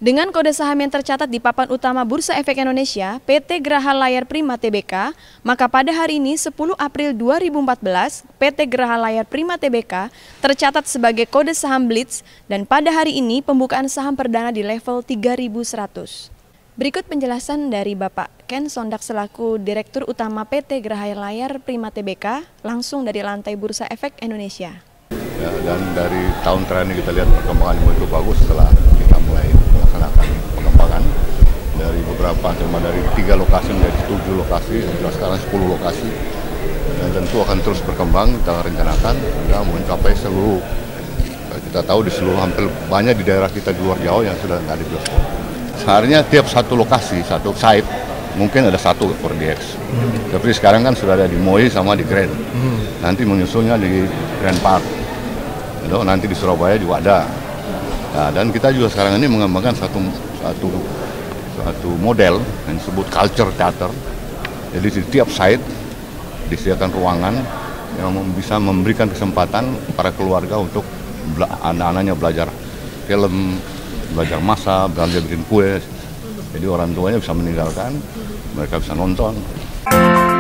Dengan kode saham yang tercatat di papan utama Bursa Efek Indonesia, PT Geraha Layar Prima Tbk, maka pada hari ini 10 April 2014, PT Geraha Layar Prima Tbk tercatat sebagai kode saham Blitz dan pada hari ini pembukaan saham perdana di level 3.100. Berikut penjelasan dari Bapak Ken Sondak selaku Direktur Utama PT Geraha Layar Prima Tbk langsung dari lantai Bursa Efek Indonesia. Ya, dan dari tahun terakhir kita lihat perkembangan yang begitu bagus setelah kita mulai melaksanakan pengembangan dari beberapa, cuma dari 3 lokasi menjadi 7 lokasi, sudah sekarang 10 lokasi, dan tentu akan terus berkembang. Kita rencanakan hingga mencapai seluruh, kita tahu di seluruh hampir banyak di daerah kita di luar Jawa yang sudah ada bioskop. Seharusnya tiap satu lokasi, satu site mungkin ada satu 4DX. Tapi sekarang kan sudah ada di MOI sama di Grand. Nanti menyusulnya di Grand Park. Nanti di Surabaya juga ada. Nah, dan kita juga sekarang ini mengembangkan satu model yang disebut culture theater. Jadi di tiap site disediakan ruangan yang bisa memberikan kesempatan para keluarga untuk anak-anaknya belajar film, belajar masak, belajar bikin kue. Jadi orang tuanya bisa meninggalkan, mereka bisa nonton.